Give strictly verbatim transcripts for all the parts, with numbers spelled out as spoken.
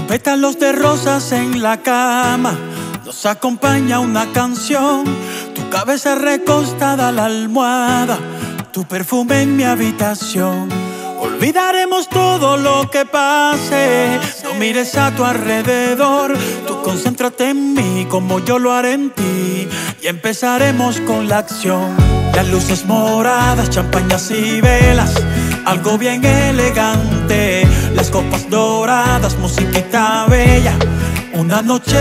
pétalos de rosas en la cama, nos acompaña una canción. Tu cabeza recostada a la almohada, tu perfume en mi habitación. Olvidaremos todo lo que pase, no mires a tu alrededor. Tú concéntrate en mí como yo lo haré en ti, y empezaremos con la acción. Las luces moradas, champañas y velas, algo bien elegante. Las copas doradas, musiquita bella, una noche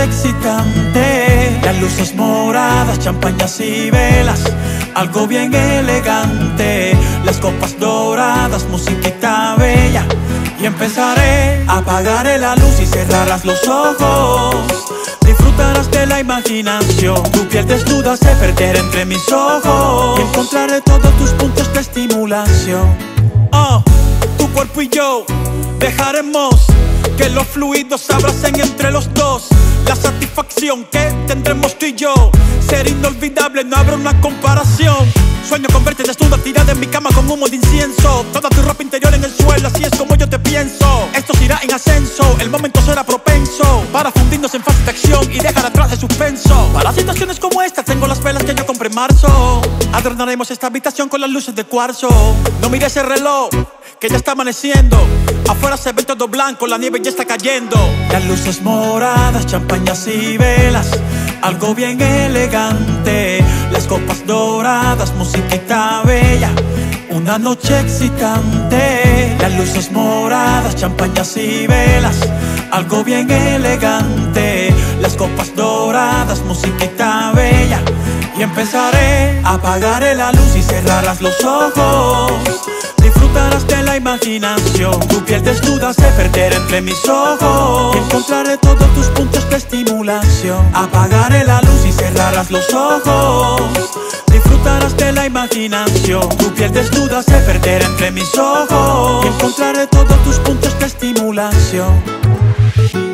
excitante. Las luces moradas, champañas y velas, algo bien elegante. Las copas doradas, musiquita bella, y empezaré. Apagaré la luz y cerrarás los ojos. Disfrutarás de la imaginación. Tu piel desnuda se perderá entre mis ojos, y encontraré todos tus puntos de estimulación. Oh, tu cuerpo y yo dejaremos que los fluidos se abracen entre los dos. La satisfacción que tendremos tú y yo será inolvidable, no habrá una comparación. Sueño con verte desnuda, tirada en mi cama con humo de incienso. Toda tu ropa interior en el suelo, así es como yo te pienso. Esto se irá en ascenso, el momento será propenso para fundirnos en fase de acción y dejar atrás el suspenso. Para situaciones como esta tengo las velas que yo compré en marzo. Adornaremos esta habitación con las luces de cuarzo. No mires el reloj, que ya está amaneciendo. Afuera se ve todo blanco, la nieve ya está cayendo. Las luces moradas, champañas y velas, algo bien elegante. Las copas doradas, musiquita bella, una noche excitante. Las luces moradas, champañas y velas, algo bien elegante. Las copas doradas, musiquita bella, y empezaré. Apagaré la luz y cerrarás los ojos. Disfrutarás de la imaginación. Tu piel desnuda se perderá entre mis ojos, y encontraré todos tus puntos de estimulación. Apagaré la luz y cerrarás los ojos. Disfrutarás de la imaginación. Tu piel desnuda se perderá entre mis ojos, y encontraré todos tus puntos de estimulación.